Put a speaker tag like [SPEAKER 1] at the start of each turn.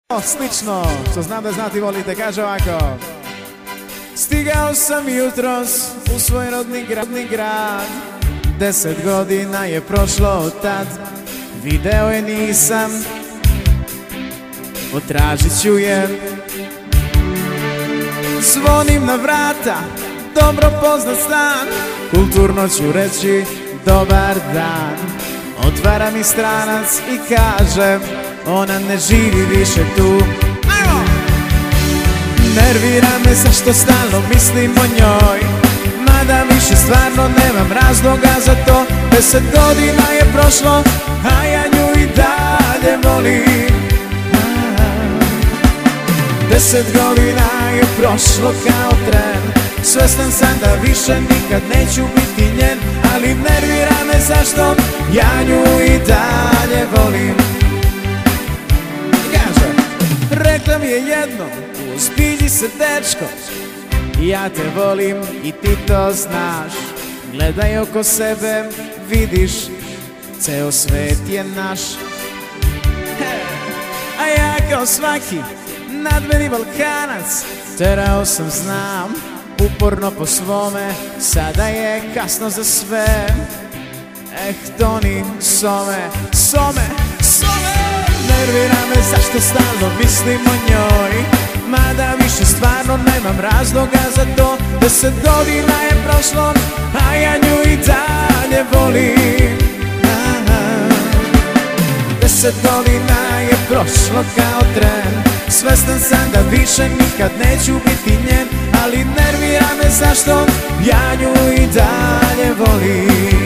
[SPEAKER 1] Slično, što znam da znati volite, kaže ovako. Stigao sam jutros u svoj rodni grad, 10 godina je prošlo od tad, video je nisam, potražit ću je. Zvonim na vrata, dobro poznat stan, kulturno ću reći dobar dan. Otvara mi stranac i kaže, ona ne živi više tu. Nervira me zašto stalno mislim o njoj, mada više stvarno nemam razloga za to. 10 godina je prošlo, a ja nju i dalje volim. 10 godina je prošlo kao tren, svestan sam da više nikad neću biti njen, ali nervira me zašto ja nju i dalje volim. Rekla mi je jednom, uozbilji se dečko, ja te volim i ti to znaš. Gledaj oko sebe, vidiš, ceo svet je naš. A ja kao svaki nadmeni Balkanac, terao sam, znam, uporno po svome. Sada je kasno za sve, Toni, some. Nervira me zašto stalno mislim o njoj, mada više stvarno nemam razloga za to. 10 godina je prošlo, a ja nju i dalje volim. 10 godina je prošlo kao tren, svestan sam da više nikad neću biti njen, ali nervira me zašto ja nju i dalje volim.